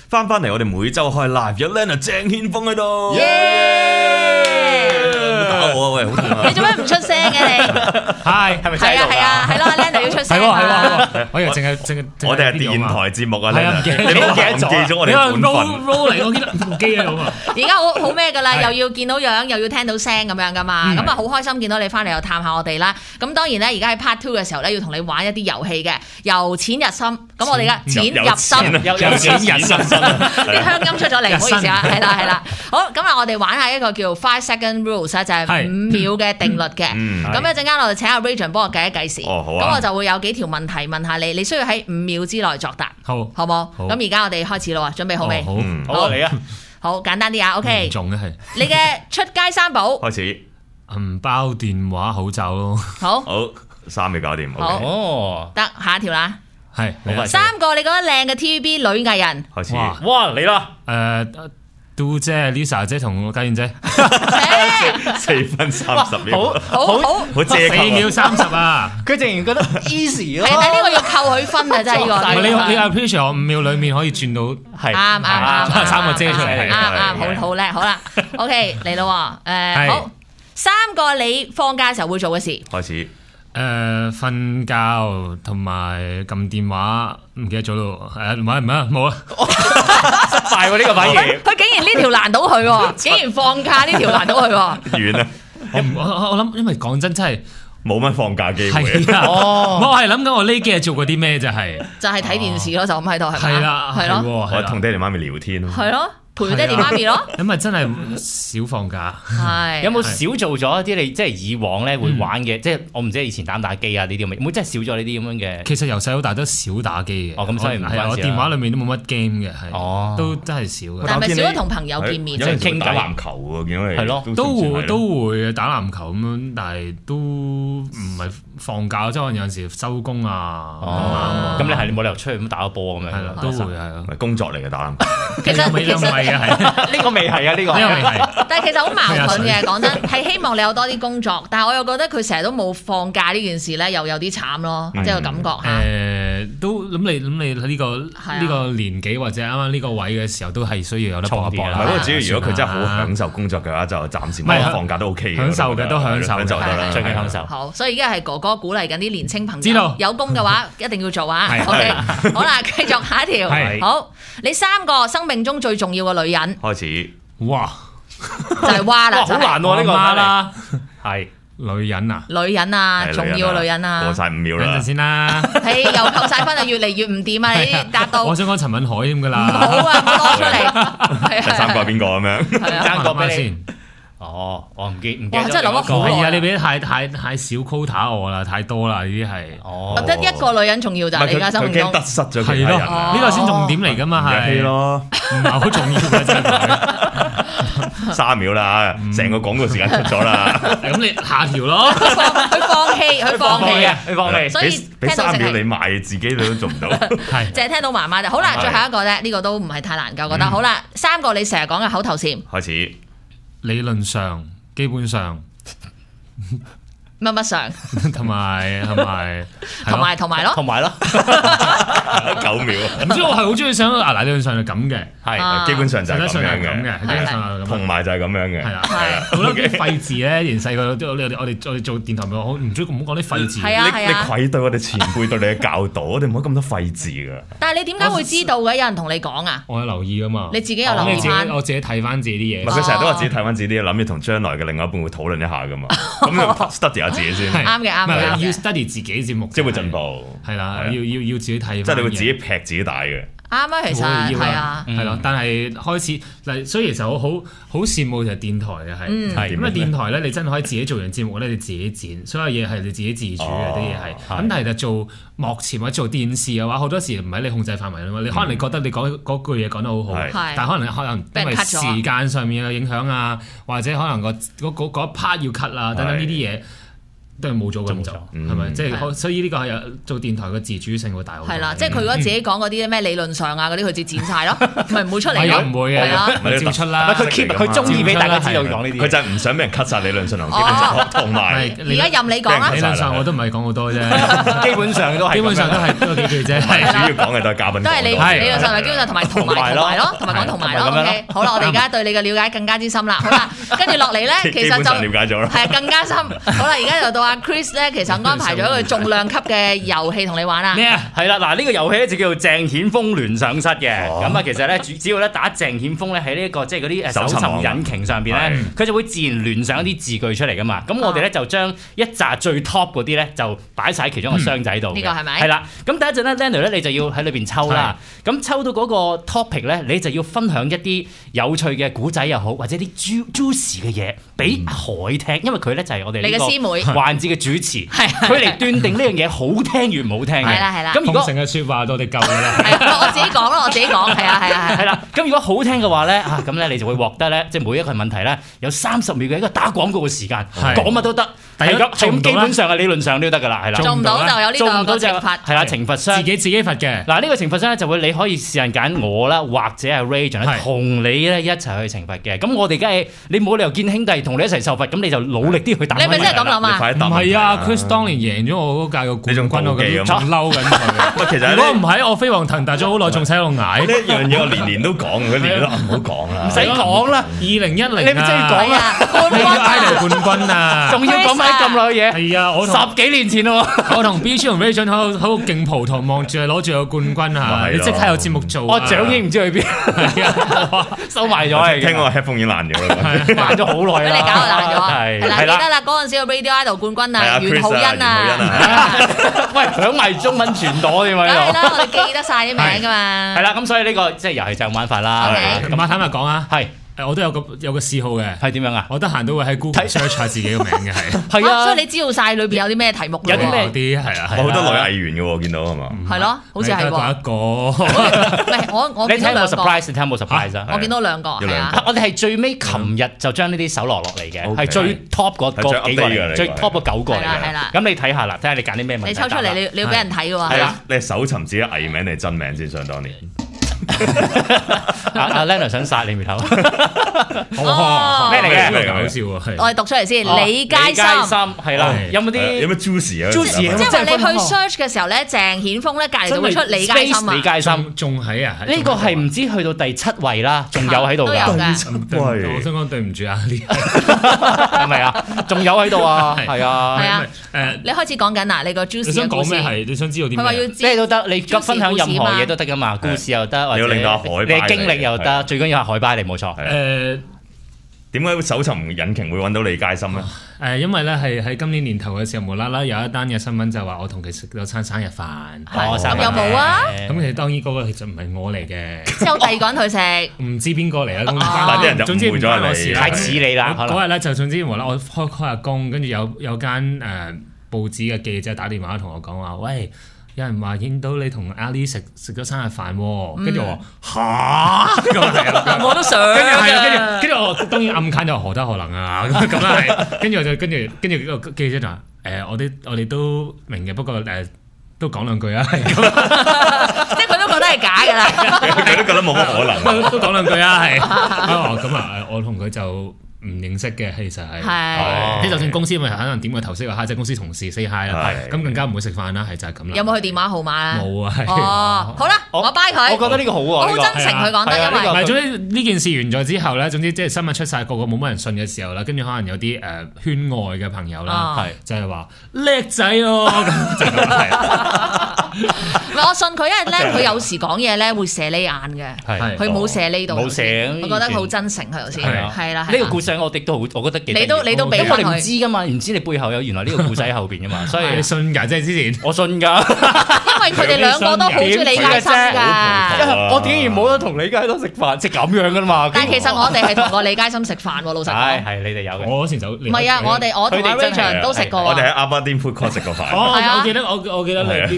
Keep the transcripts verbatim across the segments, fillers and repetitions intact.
翻翻嚟我哋每週開 live，有 Leonard 鄭軒峰喺度。打我啊喂，好痛啊！ 你做咩唔出聲嘅你？ 係係咪真係？ 係啊係啊係咯 ，Leonard 要出聲。 係喎係喎，我以為淨係淨係我哋係電台節目啊， 係啊，唔記得你唔記咗我哋本分。 roll 嚟，我記得部機喺度啊。 而家好好咩㗎啦？又要見到樣，又要聽到聲咁樣㗎嘛。咁啊好開心見到你翻嚟又探下我哋啦。咁當然咧，而家喺 part two 嘅時候咧，要同你玩一啲遊戲嘅，由淺入深。咁我哋嘅淺入深， 有有淺入深， 啲鄉音出咗嚟，唔好意思啊。係啦係啦。好，咁啊，我哋玩下一個叫 five second rules 就係五秒嘅定律嘅。咁一陣間我哋請阿 Rachel 幫我計一計時。 哦，好啊。 咁我就會有幾條問題問下你，你需要喺五秒之內作答。 好， 好冇？咁而家我哋開始咯喎，準備好未？ 好， 好嚟啊！ 好簡單啲啊 ，OK。 重嘅係你嘅出街三寶。 開始。 銀包、電話、口罩咯。 好。 好，三秒搞掂。 好。 哦。 得，下一條啦。 係。 三個你覺得靚嘅 T V B 女藝人。 開始。 哇，嚟啦！誒。杜姐、Lisa 姐同家燕姐， 四分三十秒， 好好好， 好借四秒三十啊！ 佢竟然覺得 easy 咯， 係但係呢個要扣佢分啊，真係呢個。 你你 appreciate 我五秒裡面可以轉到係啱啱啱， 三個姐出嚟， 啱啱好好叻，好啦 ，OK 嚟咯喎，誒好三個你放假嘅時候會做嘅事， 開始。 誒瞓覺同埋撳電話，唔記得咗咯。誒唔係唔係冇啊， 失敗喎呢個反應。 佢竟然呢條難到佢喎，竟然放假呢條難到佢喎。 遠啊！ 我我我諗，因為講真真係冇乜放假機會。 係啊，我係諗緊我呢幾日做過啲咩就係就係睇電視咯，就咁喺度係咪？ 係啦， 係咯， 我同爹哋媽咪聊天咯。 係咯。陪爹哋媽咪咯， 咁咪真係少放假。 係有冇少做咗一啲你即係以往咧會玩嘅？即係我唔知以前打唔打機啊呢啲咁嘅，冇真係少咗呢啲咁樣嘅。 其實由細到大都少打機嘅。 哦，咁所以唔關事啦。 我電話裏面都冇乜 game 嘅，係。 哦， 都真係少嘅。 但係咪少咗同朋友見面？ 即係傾打籃球喎，見到你。 係咯， 都會都會打籃球咁樣，但係都唔係放假，即係可能有陣時收工啊。 哦，咁你係冇理由出去咁打個波咁樣。 係啦，都會係啊。 工作嚟嘅打籃球。 其實其實唔係嘅，係呢個未係啊，呢個呢個未係。 但係其實好矛盾嘅，講真係希望你有多啲工作，但係我又覺得佢成日都冇放假呢件事咧，又有啲慘咯，即係個感覺嚇。 誒，都咁你咁你呢個呢個年紀或者啱啱呢個位嘅時候，都係需要有得搏一搏啦。 不過只要如果佢真係好享受工作嘅話，就暫時冇放假都 OK 嘅。 享受嘅都享受嘅， 就得啦， 最緊享受。 好，所以而家係哥哥鼓勵緊啲年青朋友， 知道有工嘅話一定要做啊。OK，好啦，繼續下一條。好，你三個生命中最重要嘅女人。 開始。 哇！ 就係蛙啦， 好難喎呢個啦， 係女人啊， 女人啊，重要嘅女人啊， 過晒五秒啦， 等陣先啦， 係又扣晒分啊，越嚟越唔掂啊，你答到， 我想講陳敏海添噶啦， 好啊，攞出嚟， 第三個係邊個咁樣？ 爭個俾你先。 哦，我唔記唔記得。真係諗得好耐。 係啊，你俾得太太太少 quota 我啦，太多啦，呢啲係。 哦。得一個女人重要咋？你而家生活中。 佢驚得失咗係咯，呢個先重點嚟㗎嘛，係。 咯， 唔係好重要嘅真係。 三秒啦，成個廣告時間出咗啦。 咁你下條咯。 佢放棄，佢放棄啊！ 佢放棄。 所以俾三秒你賣自己，你都做唔到。 係。 淨係聽到媽媽就好啦，最後一個啫，呢個都唔係太難夠，覺得好啦。三個你成日講嘅口頭禪。 開始。 理論上，基本上， 乜乜上， 同埋同埋同埋同埋咯， 同埋咯， 九秒。 唔知我係好中意想啊，嗱理論上係咁嘅， 係基本上就係咁樣嘅， 基本上同埋就係咁樣嘅， 係啦，好多啲廢字咧，連細個都我哋我哋我哋做電台咪好唔中意唔好講啲廢字， 係啊係啊， 你愧對我哋前輩對你嘅教導，我哋唔好咁多廢字噶。 但係你點解會知道嘅？有人同你講啊？ 我有留意噶嘛， 你自己有留意翻， 我自己睇翻自己啲嘢。 唔係佢成日都話自己睇翻自己啲嘢，諗住同將來嘅另外一半會討論一下噶嘛。咁 study 下自己先。 啱嘅啱嘅， 要 study 自己節目， 即係會進步。 係啦，要要要自己睇。 即係你會自己劈自己大嘅。 啱啊，其實係啊， 係咯。但係開始嗱，所以其實我好好羨慕就係電台嘅係，係咁啊電台咧，你真係可以自己做完節目咧，你自己剪，所有嘢係你自己自主嘅啲嘢係。咁但係就做幕前或者做電視嘅話，好多時唔喺你控制範圍啊嘛。你可能你覺得你講嗰句嘢講得好好，但係可能可能因為時間上面嘅影響啊，或者可能個嗰嗰嗰一 part 要 cut 啊等等呢啲嘢。 都係冇咗咁就係咪？即係所以呢個係有做電台嘅自主性會大好多。 係啦，即係佢如果自己講嗰啲咩理論上啊嗰啲，佢自己剪晒咯，咪唔會出嚟咯。唔會啊，咪照出啦。 佢 keep 佢中意俾大家知道講呢啲。 佢就係唔想俾人 cut 晒理論上同基本上同埋。 而家任你講啦。 理論上我都唔係講好多啫， 基本上都係。 基本上都係多幾句啫。 係主要講嘅都係嘉賓。 都係你理論上係基本上同埋同埋同埋咯，同埋講同埋咯。OK，好啦，我哋而家對你嘅了解更加之深啦。好啦，跟住落嚟咧，其實就了解咗啦。 係更加深。好啦，而家就到阿 Chris 咧，其實安排咗一個重量級嘅遊戲同你玩啦。 咩啊？係啦，嗱呢個遊戲咧就叫做鄭顯峰聯想室嘅。咁啊，其實咧只要咧打鄭顯峰咧喺呢一個即係嗰啲誒搜尋引擎上邊咧，佢就會自然聯想一啲字句出嚟噶嘛。咁我哋咧就將一紮最 top 嗰啲咧就擺晒喺其中一個箱仔度。呢個係咪？ 係啦。咁第一陣咧 Leonard 咧你就要喺裏邊抽啦。咁抽到嗰個 topic 咧，你就要分享一啲有趣嘅古仔又好，或者啲 juicy 嘅嘢俾海聽，因為佢咧就係我哋呢個環節嘅主持，佢嚟斷定呢樣嘢好聽與唔好聽嘅。 係啦係啦。 咁如果成日説話我哋夠㗎啦。 係我自己講咯，我自己講。係啊係啊係。 係啦。咁如果好聽嘅話咧，啊咁咧你就會獲得咧，即係每一個問題咧有三十秒嘅一個打廣告嘅時間，講乜都得。係咁，咁基本上嘅理論上都得㗎啦，係啦。 做唔到就有呢個懲罰。 係啦，懲罰箱自己自己罰嘅。 嗱呢個懲罰箱咧就會你可以試人揀我啦，或者係 Rachel 咧同你咧一齊去懲罰嘅。咁我哋梗係你冇理由見兄弟同你一齊受罰，咁你就努力啲去打。 你咪真係咁諗啊？ 唔係啊 Chris 當年贏咗我嗰屆嘅冠軍，我咁仲嬲緊佢。 其實如果唔係我飛黃騰達咗好耐，仲使喺度捱。 呢一樣嘢我年年都講，佢年年都唔好講啦。 唔使講啦， 二零一零你咪真係講啊！ 冠軍冠軍啊！ 仲要講埋咁耐嘅嘢。 係啊，我十幾年前咯， 我同 B 超同 Rachel 喺度喺度勁蒲頭望住攞住個冠軍啊！你即刻有節目做， 我獎已唔知去邊，收埋咗嚟。 聽我 headphone 已經爛咗啦， 爛咗好耐啦， 俾你搞到爛咗。係啦，記得啦，嗰陣時個 Radio Idol 冠軍啊，袁浩欣啊， 喂，響埋中文全朵添嘛呢度。 梗係啦，我哋記得晒啲名噶嘛。 係啦，咁所以呢個即係遊戲就咁玩法啦。 咁阿坦白講啊， 係。 我都有個有個嗜好嘅， 係點樣啊？ 我得閒都會喺 Google search 下自己個名嘅，係係啊， 所以你知道晒裏邊有啲咩題目， 有啲咩啲係啊， 好多女藝員嘅喎，見到係嘛？ 係咯，好似係喎。 一個， 唔係我我你睇有冇 surprise？你睇有冇 surprise 啊？ 我見到兩個，係啊。 我哋係最尾琴日就將呢啲手落落嚟嘅，係最 top 嗰嗰幾個嚟，最 top 嗰九個嚟嘅。 係啦， 咁你睇下啦，睇下你揀啲咩問題。 你抽出嚟，你你要俾人睇嘅喎。 係啦，你係搜尋自己藝名定係真名先？想當年。 阿阿 Leonard 想殺你面頭， 哦， 咩嚟嘅？ 咩搞笑啊！ 我哋讀出嚟先，李佳芯係啦，有冇啲有咩 juicy 啊 ？juicy 即係話你去 search 嘅時候咧，鄭顯峰咧隔離就會出李佳芯啊！ 李佳芯仲喺啊？ 呢個係唔知去到第七位啦，仲有喺度㗎。 我想講對唔住啊，呢係咪啊？仲有喺度啊？係啊， 係啊。 誒， 你開始講緊嗱，你個 juicy 你想講咩係？你想知道啲咩？ 佢話要咩都得，你急分享任何嘢都得㗎嘛，故事又得，或者你嘅經歷又得，最緊要係海巴嚟，冇錯。 誒， 點解搜尋引擎會揾到李佳芯咧？ 誒，因為咧係喺今年年頭嘅時候，無啦啦有一單嘅新聞就話我同佢食咗餐生日飯。 咁有冇啊？ 咁其實當然嗰個其實唔係我嚟嘅， 即係有第二個人去食， 唔知邊個嚟啦。 但啲人就總之唔關我事啦， 太似你啦。 嗰日咧就總之無啦，我開開下工，跟住有有間誒報紙嘅記者打電話同我講話，喂，有人話影到你同阿 Lee 食食咗生日飯喎，跟住我話嚇，咁係啊， 我都想， 跟住係啊，跟住跟住我當然暗砍就何德何能啊，咁咁啦係，跟住我就跟住跟住個記者就話誒，我哋我哋都明嘅，不過誒都講兩句啊，即係佢都覺得係假㗎啦， 佢都覺得冇乜可能， 都講兩句啊，係，咁啊，我同佢就唔認識嘅，其實係，即係就算公司咪可能點個頭識個 hi，即係公司同事 say hi 啦，咁更加唔會食飯啦，係就係咁啦。 有冇佢電話號碼啊？ 冇啊， 哦，好啦，我 buy 佢。 我覺得呢個好喎， 我好真誠佢講得，因為唔係總之呢件事完咗之後咧，總之即係新聞出晒，個個冇乜人信嘅時候啦，跟住可能有啲誒圈外嘅朋友啦，就係話叻仔咯，咁就咁係。 唔係我信佢，因為咧佢有時講嘢咧會射你眼嘅，佢冇射呢度， 冇射， 我覺得佢好真誠佢頭先，係啦。 呢個故事我哋都好，我覺得幾你都你都俾我哋唔知噶嘛，唔知你背後有原來呢個故仔喺後邊噶嘛，所以你信㗎？即係之前我信㗎， 因為佢哋兩個都好中意李佳芯㗎。 我竟然冇得同李佳芯食飯，即係咁樣㗎嘛。 但係其實我哋係同過李佳芯食飯喎，老實講。 係係你哋有嘅。 我嗰時就唔係啊，我哋我同阿 Rachel 都食過。 我哋喺 Aberdeen Food Court 食過飯。 哦，我記得我我記得你幾時嚟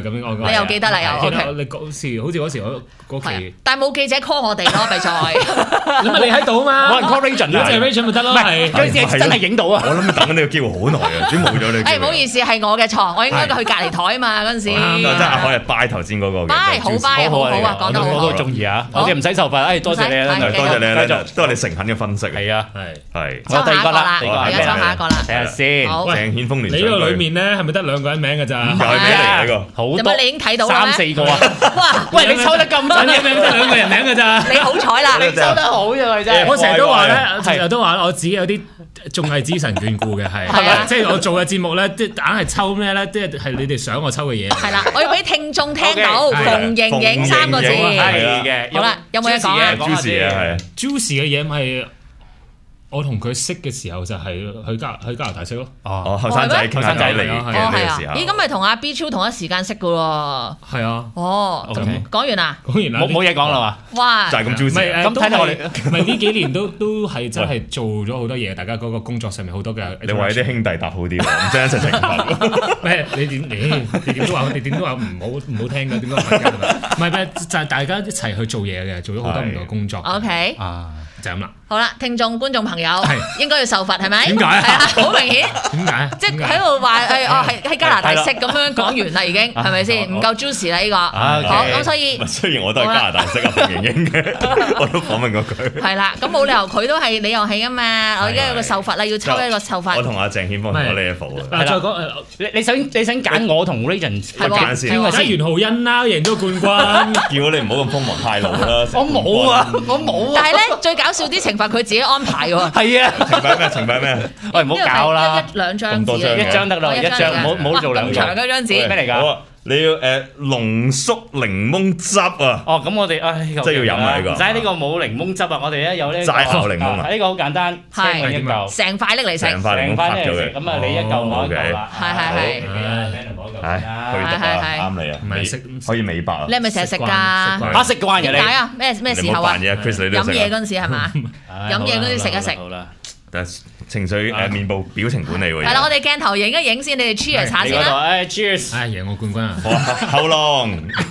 咁樣我你又記得啦又。 記得你嗰時好似嗰時嗰嗰期， 但係冇記者 call 我哋咯，咪再。 咁啊你喺度嘛？ 冇人 call Rachel 啦，即係 Rachel 咪得咯。 唔係嗰時真係影到啊！ 我諗等緊呢個機會好耐啊，點冇咗你？ 誒唔好意思，係我嘅錯，我應該去隔離台啊嘛嗰陣時。 真係阿海係 buy 頭先嗰個嘅。 buy 好 buy 好好啊，講得好。 我都中意啊！我哋唔使受罰，誒多謝你啊， 多謝你啊，都係你誠懇嘅分析。 係啊， 係係。 抽下一個啦，而家抽下一個啦， 睇下先。 鄭顯峰連你呢個裡面咧係咪得兩個人名㗎咋？ 又係咩嚟呢個？ 好多。 有冇你已經睇到啦？ 三四個啊！ 哇！ 喂，你抽得咁準嘅名，得兩個人名㗎咋？ 你好彩啦！ 你抽得好啫，真係。 我成日都話咧，成日都話我自己有啲綜藝之神眷顧嘅係， 係啊， 即係我做嘅節目咧，即係硬係抽咩咧，即係係你哋想我抽嘅嘢。係啦，我要俾聽眾聽到馮盈盈三個字。 係嘅。 好啦，有冇嘢講啊 ？Juicy 啊，係。 Juicy 嘅嘢咪我同佢識嘅時候就係去加去加拿大識咯。 哦，後生仔傾下偈嚟嘅呢個時候。 咦，咁咪同阿 B 超同一時間識嘅喎？ 係啊。 哦，講完啦。 講完啦。 冇冇嘢講啦嘛？ 哇！ 就係咁 juicy。 咁睇睇我哋，唔係呢幾年都都係真係做咗好多嘢，大家嗰個工作上面好多嘅。 你為啲兄弟答好啲喎，唔使一齊懲罰。 咩？你點？你你點都話，你點都話唔好唔好聽嘅，點都唔係㗎。唔係咩？就係大家一齊去做嘢嘅，做咗好多唔同嘅工作。 OK。 啊，就咁啦。 好啦，聽眾觀眾朋友應該要受罰係咪？ 點解？ 係啊，好明顯。 點解？ 即係喺度話誒，哦係喺加拿大識咁樣講完啦，已經係咪先？唔夠 juicy 啦呢個。好咁，所以雖然我都係加拿大識啊馮盈盈嘅，我都訪問過佢。 係啦，咁冇理由佢都係你又係噶嘛？我而家有個受罰啦，要抽一個受罰。 我同阿鄭顯峰攞呢一副啊。 再講誒， 你你想你想揀我同 Rachel 揀先， 揀袁浩欣啦，贏咗冠軍。 叫你唔好咁鋒芒太露啦。 我冇啊，我冇啊。 但係咧，最搞笑啲懲罰佢自己安排。係喎， 係啊！ 懲罰咩？懲罰咩？ 喂，唔好搞啦！ 一兩張紙， 一張得啦，一張，唔好唔好做兩張。 長嗰張紙咩嚟㗎？ 你要誒濃縮檸檬汁啊！ 哦，咁我哋唉， 真係要飲啊呢個。 唔使呢個冇檸檬汁啊，我哋咧有呢個齋烤檸檬啊！ 呢個好簡單， 係一嚿， 成塊拎嚟食， 成塊檸檬拍咗佢。 咁啊，你一嚿我一嚿啦。 係係係。 係，去毒啊！啱你啊！ 唔係食可以美白啊！ 你係咪成日食㗎？ 嚇食慣嘅你。 點解啊？咩咩時候啊？飲嘢嗰陣時係嘛？飲嘢嗰陣時食一食。 但係情緒誒面部表情管理喎。 係啦，我哋鏡頭影一影先，你哋 cheers 下先啦。 誒 cheers！ 唉，贏我冠軍啊！ 後浪。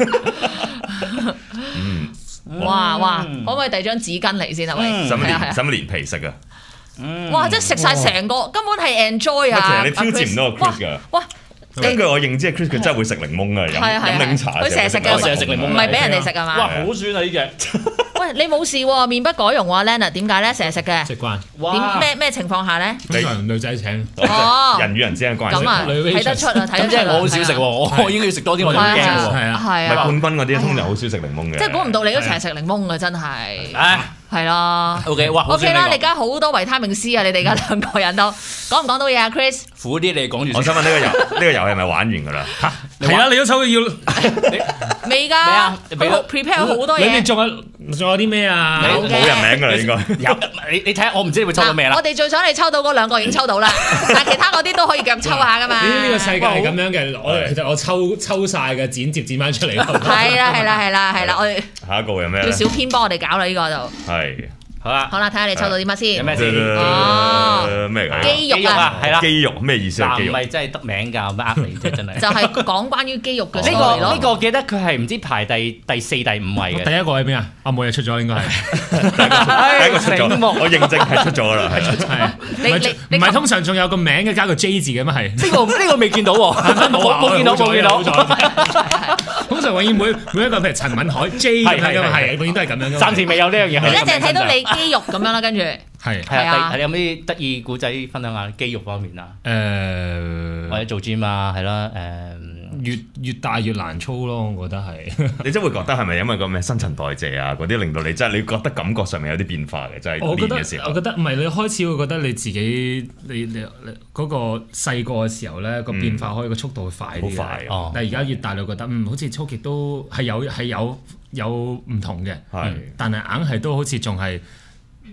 嗯。哇哇！可唔可以遞張紙巾嚟先啊？喂， 使乜連使乜連皮食啊？ 哇！即係食晒成個，根本係 enjoy 啊！ 其實你挑戰唔到個 Chris 㗎。哇！根據我認知，Chris 佢真係會食檸檬嘅，飲飲檸茶。 佢成日食嘅， 成日食檸檬， 唔係俾人哋食啊嘛。 哇！好酸啊呢隻。 喂，你冇事喎，面不改容喎 ，Leonard 點解咧？成日食嘅。 食慣。 點咩咩情況下咧？ 通常女仔請。 哦。 人與人之間關係。 咁啊，睇得出啊，睇得出。 即係我好少食喎，我應該要食多啲，我就唔驚喎。 係啊。 係啊。 唔係冠軍嗰啲通常好少食檸檬嘅。 即係估唔到你都成日食檸檬嘅，真係。 唉。 係咯。 O K，哇。 O K 啦，你而家好多維他命 C 啊！你哋而家兩個人都講唔講到嘢啊 ，Chris？ 苦啲你講住。 我想問呢個遊呢個遊戲係咪玩完㗎啦？ 嚇，係啊！你都抽要未㗎？佢 prepare 好多嘢。 你哋仲有仲有啲咩啊？ 冇人名㗎啦，應該。 有你你睇下，我唔知你會抽到咩啦。 我哋最想你抽到嗰兩個已經抽到啦，但係其他嗰啲都可以夾抽下㗎嘛。 呢個世界係咁樣嘅，我其實我抽抽曬嘅，剪接剪翻出嚟。 係啦係啦係啦係啦，我哋下一個有咩？ 叫小編幫我哋搞啦呢個就。 係。 好啦， 好啦，睇下你抽到啲乜先。 有咩先？ 哦， 咩嚟？ 肌肉啊， 係啦， 肌肉咩意思啊？肌肉唔係真係得名㗎，乜呃你啫？真係。 就係講關於肌肉嘅。 呢個呢個記得佢係唔知排第第四第五位嘅。 第一個喺邊啊？阿冇嘢出咗應該係。 第一個出咗，我認證係出咗啦，係出。 係。你你唔係通常仲有個名嘅加個 J 字嘅咩？係。 呢個呢個未見到喎，冇冇見到冇見到。 通常永遠每每一個譬如陳敏海 J 咁樣係，永遠都係咁樣。 暫時未有呢樣嘢。 而家淨係睇到你肌肉咁樣啦，跟住係係啊，係有咩得意古仔分享下肌肉方面啊？ 誒， 或者做 gym 啊，係啦，誒， 越越大越難操咯，我覺得係。 你真會覺得係咪因為個咩新陳代謝啊嗰啲令到你真係你覺得感覺上面有啲變化嘅，真係練嘅時候。 我覺得唔係你開始會覺得你自己你你嗰個細個嘅時候咧個變化可以個速度會快啲。 好快哦！但係而家越大你覺得嗯好似操極都係有係有有唔同嘅，但係硬係都好似仲係。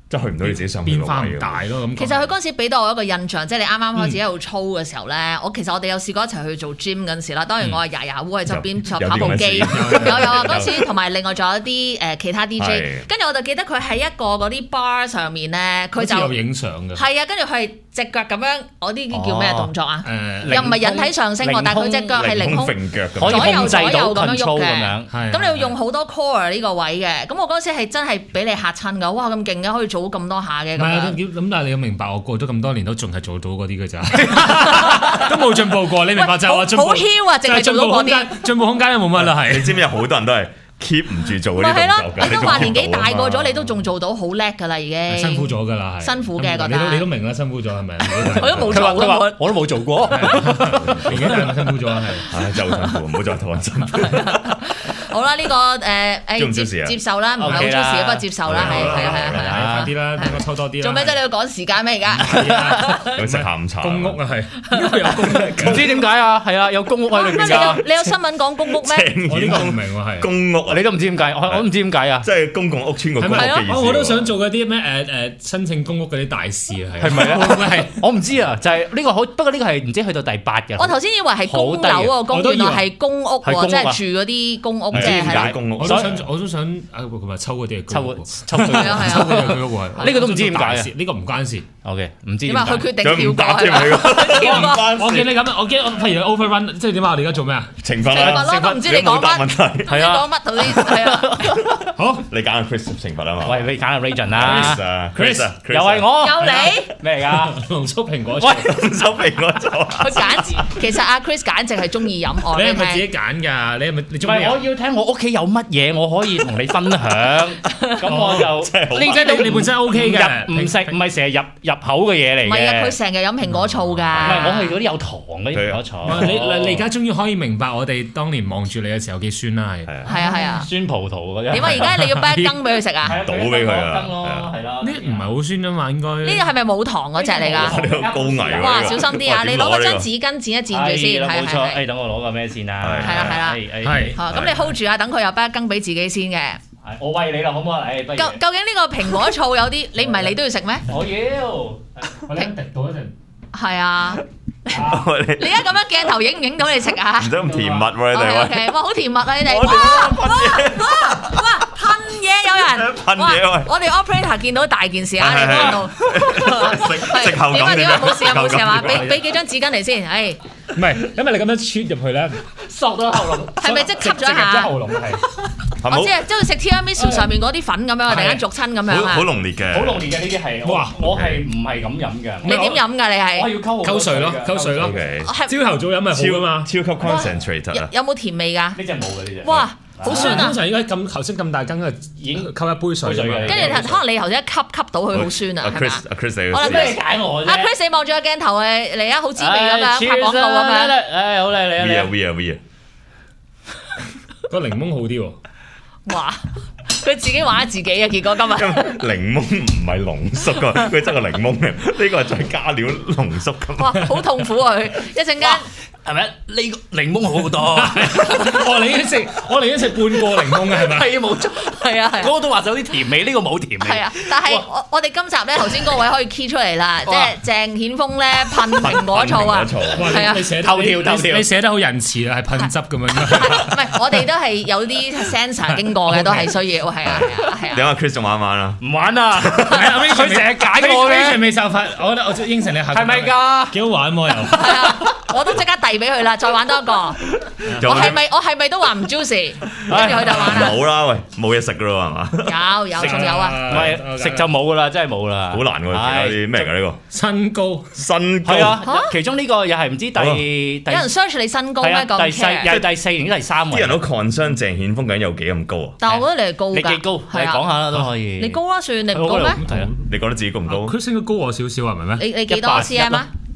即係去唔到你自己想去變化唔嘅位大咯咁。 其實佢嗰陣時俾到我一個印象，即係你啱啱開始喺度操嘅時候咧，我其實我哋有試過一齊去做 gym 嗰陣時啦。當然我係牙牙烏喺側邊坐跑步機，有有啊嗰陣時，同埋另外仲有一啲誒其他 D J。跟住我就記得佢喺一個嗰啲 bar 上面咧，佢就有影相嘅。 係啊，跟住佢係隻腳咁樣，我啲叫咩動作啊？ 誒， 又唔係引體上升喎，但係佢隻腳係凌空，左右左右咁樣喐嘅。咁你要用好多 core 呢個位嘅。咁我嗰陣時係真係俾你嚇親㗎，哇咁勁嘅，可以做到咁多下嘅。 唔係咁，但係你要明白，我過咗咁多年都仲係做到嗰啲嘅咋，都冇進步過。你明白就係我進步， 好囂啊！淨係做到嗰啲， 進步空間都冇乜啦。係你知唔知有好多人都係 keep 唔住做嗰啲動作嘅？ 你都話年紀大過咗，你都仲做到好叻㗎啦，已經辛苦咗㗎啦，係辛苦嘅覺得。 你都你都明啦，辛苦咗係咪？ 我都冇做過， 我都冇做過。 年紀大咪辛苦咗係。 唉，真係好辛苦，唔好再同我辛苦。 好啦，呢個誒誒接受啦，唔係好中時不過接受啦，係係啊係啊係啊， 快啲啦，等我抽多啲啦。 做咩啫？你要趕時間咩而家？ 去食下午茶。 公屋啊係，因為有公屋， 唔知點解啊？係啊，有公屋喺裏邊㗎。 你有新聞講公屋咩？ 我呢個唔明喎係。 公屋你都唔知點解，我我唔知點解啊！ 即係公共屋邨個公屋嘅意思。 我都想做嗰啲咩誒誒申請公屋嗰啲大事啊，係。 係咪啊？ 會唔會係？ 我唔知啊，就係呢個好，不過呢個係唔知去到第八嘅。 我頭先以為係公樓喎，公原來係公屋喎，即係住嗰啲公屋嘅係。 公屋。 我都想，我都想啊！佢話抽嗰啲係抽抽抽嗰啲居屋喎。 呢個都唔知點解啊？ 呢個唔關事。 OK，唔知點解佢決定跳過添啊？ 我見你咁，我驚我譬如 overrun，即係點啊？我哋而家做咩啊？ 懲罰啦， 懲罰咯，唔知你講乜？ 係啊， 講乜頭先？係啊。 好， 你揀阿 Chris 懲罰啊嘛？ 喂，你揀阿 Region 啦 ，Chris 又係我， 有你咩嚟㗎？ 濃縮蘋果， 喂，濃縮蘋果醋。 佢揀，其實阿 Chris 簡直係中意飲我。 你係咪自己揀㗎？你係咪你中意？ 唔係，我要聽我屋企有乜嘢，我可以同你分享。咁我就呢即係你本身 OK 嘅， 唔食唔係成日入入口嘅嘢嚟嘅。 唔係啊，佢成日飲蘋果醋㗎。唔係，我係嗰啲有糖嘅蘋果醋。 你你你而家終於可以明白我哋當年望住你嘅時候幾酸啦，係。 係啊係啊。 酸葡萄嗰啲。 點啊？而家你要俾一羹俾佢食啊？ 倒俾佢啊！ 係啦。 呢唔係好酸啊嘛，應該。 呢個係咪冇糖嗰隻嚟㗎？ 呢個高危喎！ 哇，小心啲啊！你攞嗰張紙巾剪一剪住先，係冇錯。誒，等我攞個咩先啊？ 係啦係啦。 係。 咁你 hold 住啊，等佢又俾一羹俾自己先嘅。 我餵你啦，好唔好啊？誒，不如。 究究竟呢個蘋果醋有啲，你唔係你都要食咩？ 我要。 我聽滴到一陣。 係啊。你而家咁樣鏡頭影唔影到你食啊？ 唔使咁甜蜜喎，你哋。 OK，哇，好甜蜜啊！你哋。哇哇哇哇！噴嘢有人。 噴嘢喂！ 我哋 operator 見到大件事啊！你嗰度。 食後點啊感點啊冇事啊冇事係嘛？俾俾幾張紙巾嚟先，唉。 唔係，因為你咁樣穿入去咧， 索咗喉嚨。 係咪即係吸咗一下？ 喉嚨係。 我知啊，即係食 tiramisu 上面嗰啲粉咁樣，突然間逐親咁樣啊！ 好濃烈嘅， 好濃烈嘅呢啲係。哇！我係唔係咁飲嘅？ 你點飲㗎？你係？ 我係要溝溝水咯，溝水咯。朝頭早飲咪好啊嘛， 超級 concentrate 啊！ 有冇甜味㗎？ 呢隻冇嘅呢隻。 哇！好酸啊！ 通常應該咁頭先咁大羹啊，已經溝一杯水嘅。 跟住可能你頭先一吸吸到佢好酸啊，係嘛？ 阿 Chris 你我諗佢揀我啫。 阿 Chris 你望住個鏡頭誒嚟啊，好滋味咁樣拍廣告咁樣。 誒好靚你啊你。 V 啊 V 啊 V 啊！ 個檸檬好啲喎。 哇！佢自己玩自己啊，結果今日。 檸檬唔係濃縮㗎，佢真係個檸檬嘅，呢個係再加料濃縮㗎。 哇！好痛苦啊佢，一陣間。 係咪？呢個檸檬好好多。 我哋已經食，我哋已經食半個檸檬嘅係咪？ 係冇錯。 係啊係。 嗰個都話有啲甜味，呢個冇甜味。 係啊，但係我我哋今集咧頭先嗰位可以 key 出嚟啦，即係鄭顯峰咧噴蘋果醋啊，係啊， 頭條頭條， 你寫得好仁慈啊，係噴汁咁樣。 唔係，我哋都係有啲 sensor 經過嘅，都係需要，係啊係啊係啊。 點解 Chris 仲玩唔玩啊？ 唔玩啊！佢成日揀我嘅， 未受罰，我覺得我應承你下。 係咪㗎？ 幾好玩喎又。 係啊，我都即刻遞俾佢啦，再玩多一個。我係咪我係咪都話唔 juicy？跟住佢就玩啦。 冇啦，喂，冇嘢食㗎咯，係嘛？ 有有仲有啊？ 唔係食就冇㗎啦，真係冇啦。 好難喎，啲咩嚟㗎呢個？ 身高， 身高。 係啊，其中呢個又係唔知第有人 search 你身高咩？咁第四又係第四定第三位。 啲人都 concern 鄭顯峰究竟有幾咁高啊？ 但係我覺得你係高㗎。 你幾高？你講下啦都可以。 你高啦，算你唔高咩？ 你覺得自己高唔高？ 佢升咗高我少少係咪咩？ 你你幾多 cm 啊？ 一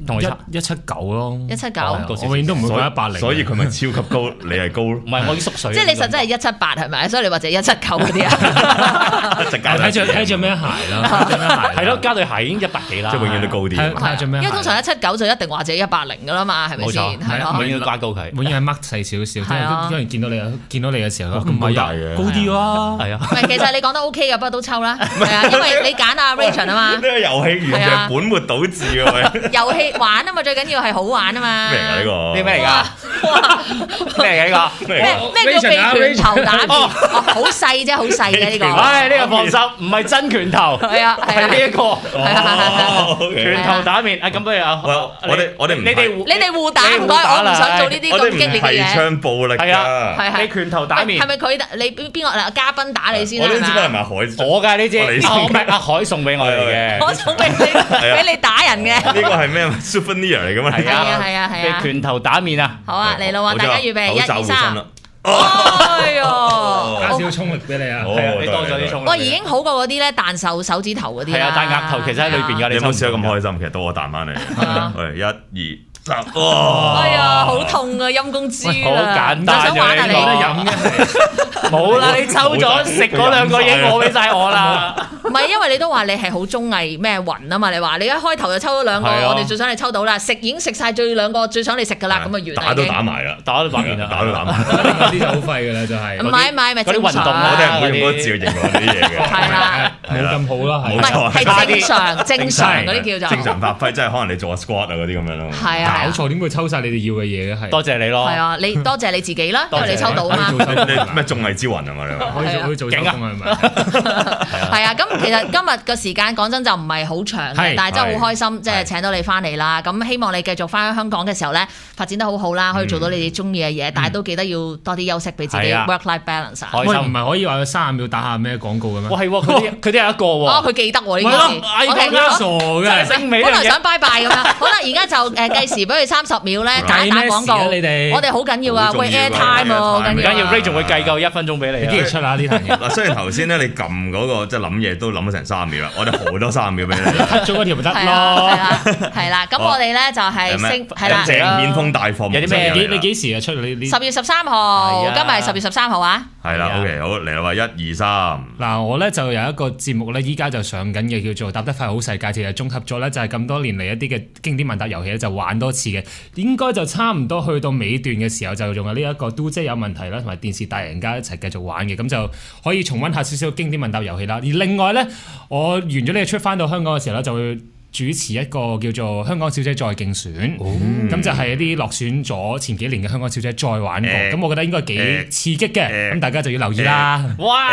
同佢差一一七九咯， 一七九， 我永遠都唔會過一百零， 所以佢咪超級高，你係高咯。 唔係我已經縮水。 即係你實質係一七八係咪？所以你或者一七九嗰啲啊？ 睇著睇著咩鞋啦，著咩鞋係咯，加對鞋已經一百幾啦， 即係永遠都高啲。 睇著咩？ 因為通常一七九就一定話自己一百零㗎啦嘛，係咪先？係咯， 永遠都加高佢， 永遠係掹細少少，因為見到你見到你嘅時候，咁高大嘅， 高啲咯， 係啊。 唔係，其實你講得 OK 嘅，不過都抽啦，係啊，因為你揀阿 Rachel 啊嘛。 呢個遊戲完全本末倒置嘅喂。 遊戲玩啊嘛，最緊要係好玩啊嘛。 咩嚟㗎呢個？ 啲咩嚟㗎？咩嚟㗎呢個？ 咩咩叫被拳頭打面？哦，好細啫，好細嘅呢個。 唉，呢個放心，唔係真拳頭， 係啊， 係呢一個。 係啊， 拳頭打面啊！咁不如啊， 我哋我哋唔你哋你哋互打唔該，我唔想做呢啲咁激烈嘅嘢。 提倡暴力㗎。 係啊， 係係。 你拳頭打面係咪佢你邊邊個嗱嘉賓打你先啦？ 我都知係咪海？ 我㗎呢支，我咪阿海送俾我哋嘅。 我送俾你，俾你打人嘅。 呢個係咩 souvenir 嚟㗎嘛？ 係啊係啊係啊！ 拳頭打面啊！ 好啊，嚟咯喎！大家預備，一二三。 哎呀！ 加少衝力俾你啊！ 係啊，你多咗啲衝力。 哇，已經好過嗰啲咧彈手手指頭嗰啲啦。 係啊，彈額頭其實喺裏邊㗎。 你有冇試過咁開心？其實到我彈翻嚟。係一二三。哇！ 哎呀，好痛啊！陰公豬好簡單想玩下你。 飲嘅冇啦，你抽咗食嗰兩個嘢，我俾晒我啦。 唔係，因為你都話你係好綜藝咩雲啊嘛？你話你一開頭就抽咗兩個，我哋最想你抽到啦。食已經食晒最兩個最想你食㗎啦，咁啊完啦。 打都打埋啦， 打都打完啦， 打都打埋。 嗰啲就好廢㗎啦，就係。 唔係唔係唔係正常。 我哋唔會用嗰個字去形容嗰啲嘢嘅。 係啦， 冇咁好啦，係。 唔係係正常正常嗰啲叫做。 正常發揮，即係可能你做個 squat 啊嗰啲咁樣咯。 係啊。 搞錯，點會抽晒你哋要嘅嘢嘅？係。 多謝你咯。 係啊，你多謝你自己啦，因為你抽到啊嘛。 你咩綜藝之魂啊嘛？你話可以做可以做手工係咪？ 係啊，咁其實今日個時間講真就唔係好長嘅，但係真係好開心，即係請到你翻嚟啦。咁希望你繼續翻香港嘅時候咧，發展得好好啦，可以做到你哋中意嘅嘢，但係都記得要多啲休息，俾自己 work-life balance。 開心唔係可以話三十秒打下咩廣告嘅咩？ 哇係喎，佢啲佢啲有一個喎。 哦，佢記得喎呢件事。 我係傻嘅， 真係美。 本來想拜拜咁樣，好啦，而家就誒計時俾佢三十秒咧，打一打廣告。 你哋我哋好緊要啊，喂 airtime 喎，好緊要。 緊要 Ray 仲會計夠一分鐘俾你。 你幾時出啊呢壇嘢？ 嗱，雖然頭先咧你撳嗰個即係諗嘢都諗咗成三十秒啦，我哋好多三十秒俾你。 cut 咗嗰條咪得咯。 係啦，係啦，咁我哋咧就係升係啦。 正面風大放。 有啲咩？ 你你幾時啊出你呢？ 十月十三號，今日係十月十三號啊。 係啦 ，OK，好嚟啦，話一二三。 嗱，我咧就有一個節目咧，依家就上緊嘅，叫做《答得快好世界》，其實綜合咗咧就係咁多年嚟一啲嘅經典問答遊戲咧，就玩多次嘅，應該就差唔多去到尾段嘅時候，就用呢一個都姐有問題啦，同埋電視大贏家一齊繼續玩嘅，咁就可以重溫下少少經典問答遊戲啦。而另外咧，我完咗呢個出翻到香港嘅時候咧，就會主持一個叫做香港小姐再競選，咁、哦、就係一啲落選咗前幾年嘅香港小姐再玩過，咁、欸、我覺得應該幾刺激嘅，咁、欸、大家就要留意啦。 哇！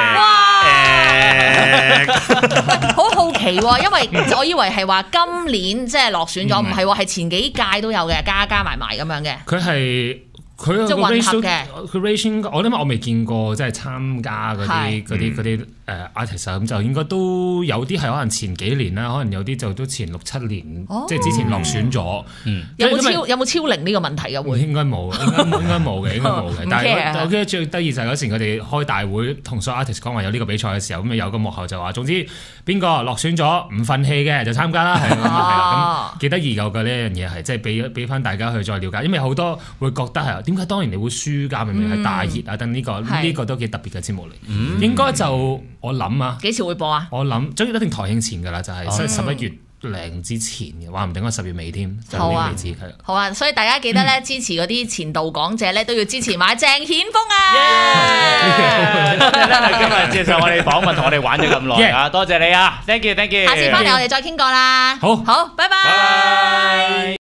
好好奇喎、哦，因為我以為係話今年即係落選咗，唔係喎，係前幾屆都有嘅，加加埋埋咁樣嘅。 佢係。佢個 ratio 嘅，佢 ratio 我諗我未見過，即係參加嗰啲嗰啲嗰啲誒 artist 咁就應該都有啲係可能前幾年啦，可能有啲就都前六七年，哦、即係之前落選咗。嗯、 有冇超有冇超齡呢個問題嘅會？ 應該冇，應該應該冇嘅，應該冇嘅。但係我記得最得意就係嗰時佢哋開大會同所有 artist 講話有呢個比賽嘅時候，咁有個幕後就話，總之邊個落選咗唔憤氣嘅就參加啦，係係啦。咁幾得意㗎嘅呢樣嘢係，即係俾俾翻大家去再了解，因為好多會覺得係。點解當年你會輸㗎？明明係大熱啊！等呢個呢個都幾特別嘅節目嚟，應該就我諗啊，幾時會播啊？ 我諗總之一定台慶前㗎啦，就係十一月零之前嘅，話唔定我十月尾添，就呢個位置係。 好啊，所以大家記得咧支持嗰啲前度港姐咧，都要支持埋鄭顯峰啊！ 今日接受我哋訪問，同我哋玩咗咁耐啊！多謝你啊 ，thank you，thank you。下次翻嚟我哋再傾過啦。 好， 好，拜拜。